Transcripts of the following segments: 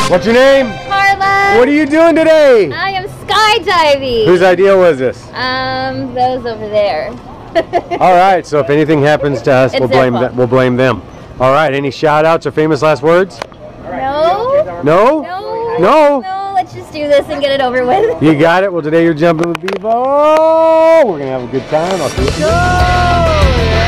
What's your name? Karla. What are you doing today? I am skydiving. Whose idea was this? Those over there. All right, so if anything happens to us, we'll blame them. All right, any shout outs or famous last words? No. No? No. No? No, let's just do this and get it over with. You got it. Well, today you're jumping with Bevo. We're going to have a good time. I'll see you soon.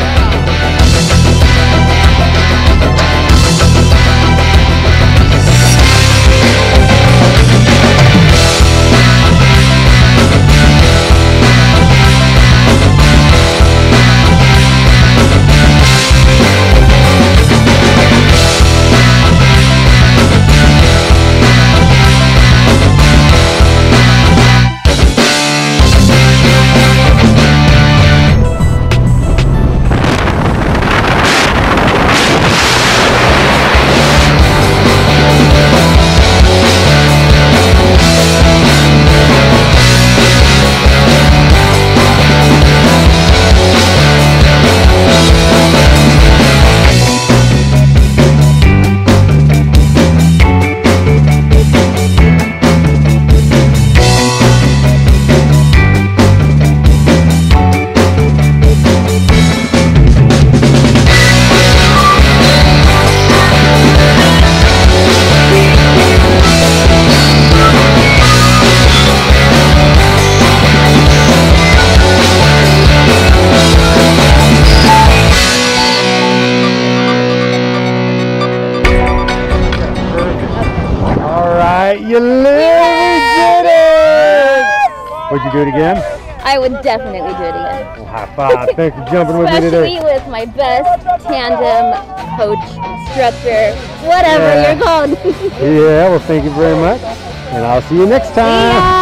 You literally did it! Would you do it again? I would definitely do it again. Well, high five. Thanks for jumping with me today. Especially with my best tandem coach, instructor, whatever you're called. Yeah, well, thank you very much. And I'll see you next time.